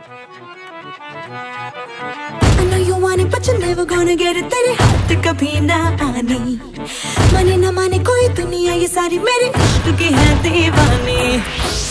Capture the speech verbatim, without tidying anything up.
I know you want it but you're never gonna get it, तेरे हाथ कभी ना आनी, माने ना माने कोई दुनिया ये सारी मेरे इश्क की है दीवानी।